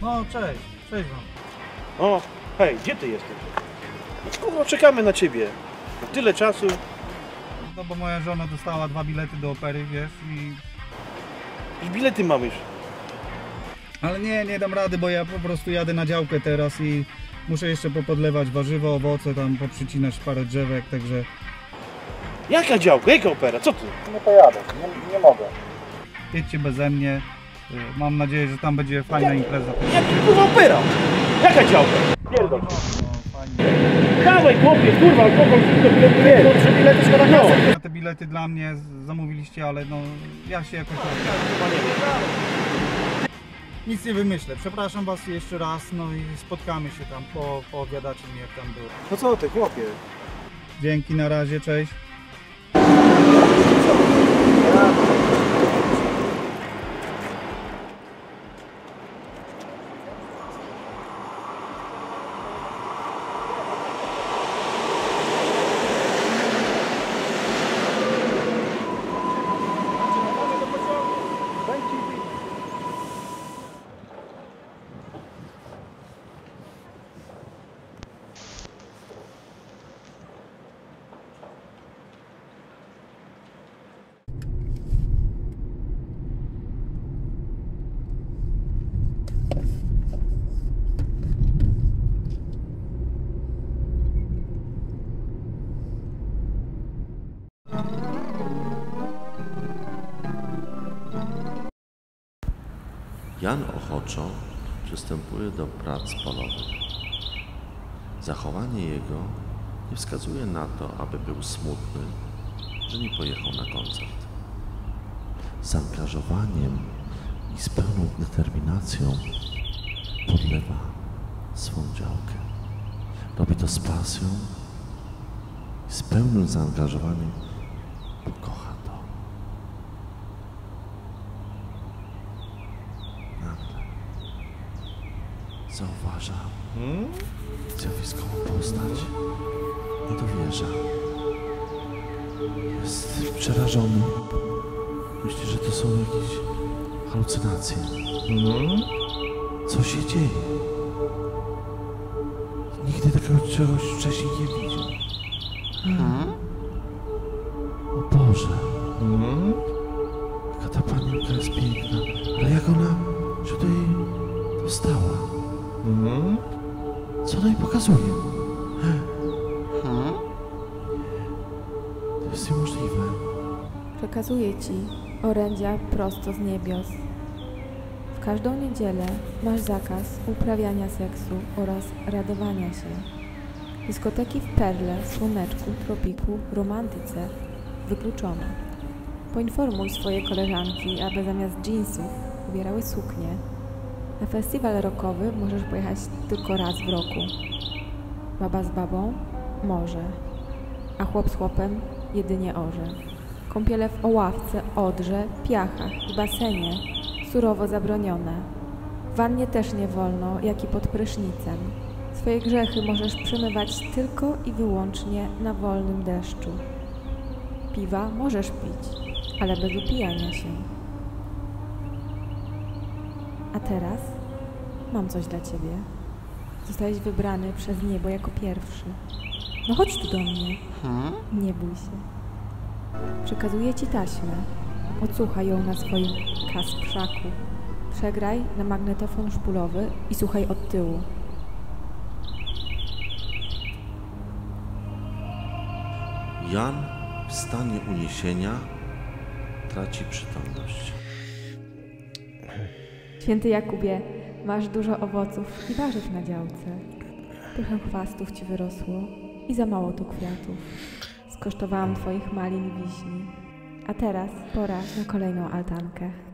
No, cześć. Cześć wam. O, hej, gdzie ty jesteś? No, kurwa, czekamy na ciebie. Na tyle czasu. No bo moja żona dostała 2 bilety do opery, wiesz, i... Już bilety mamy już. Ale nie dam rady, bo ja po prostu jadę na działkę teraz i muszę jeszcze popodlewać warzywa, owoce, tam poprzycinać parę drzewek, także... Jaka działka? Jaka opera? Co ty? Nie pojadę, nie mogę. Jedźcie beze mnie. Mam nadzieję, że tam będzie fajna impreza. Jaka kurwa opera? Jaka działka? Pierdol. Dawaj chłopie, kurwa, alkohol, bilety, 3 bilety szkoda kasy. Te bilety dla mnie zamówiliście, ale no ja się jakoś... Nic nie wymyślę. Przepraszam was jeszcze raz, no i spotkamy się tam, poowiadacie mi jak tam było. No co ty, chłopie? Dzięki, na razie, cześć. Jan ochoczo przystępuje do prac polowych. Zachowanie jego nie wskazuje na to, aby był smutny, że nie pojechał na koncert. Z zaangażowaniem i z pełną determinacją podlewa swą działkę. Robi to z pasją i z pełnym zaangażowaniem, bo kocha to. Nagle zauważa zjawiskową postać. Nie dowierza. Jest przerażony. Myśli, że to są jakieś halucynacje. Co się dzieje? Nigdy takiego czegoś wcześniej nie widział. O Boże. Jaka ta panienka jest piękna. Ale jak ona się tutaj dostała? Co ona jej pokazuje? To jest niemożliwe. Przekazuję Ci orędzia prosto z niebios. W każdą niedzielę masz zakaz uprawiania seksu oraz radowania się. Dyskoteki w Perle, Słoneczku, Tropiku, Romantyce wykluczone. Poinformuj swoje koleżanki, aby zamiast dżinsów ubierały suknie. Na festiwal rockowy możesz pojechać tylko raz w roku. Baba z babą? Może. A chłop z chłopem? Jedynie orze. Kąpiele w Oławce, Odrze, Piachach i basenie surowo zabronione. W wannie też nie wolno, jak i pod prysznicem. Swoje grzechy możesz przemywać tylko i wyłącznie na wolnym deszczu. Piwa możesz pić, ale bez upijania się. A teraz mam coś dla Ciebie. Zostałeś wybrany przez niebo jako pierwszy. No chodź tu do mnie. Nie bój się. Przekazuję Ci taśmę. Odsłuchaj ją na swoim kasprzaku. Przegraj na magnetofon szpulowy i słuchaj od tyłu. Jan w stanie uniesienia traci przytomność. Święty Jakubie, masz dużo owoców i warzyw na działce. Trochę chwastów Ci wyrosło i za mało tu kwiatów. Skosztowałam Twoich malin i wiśni. A teraz pora na kolejną altankę.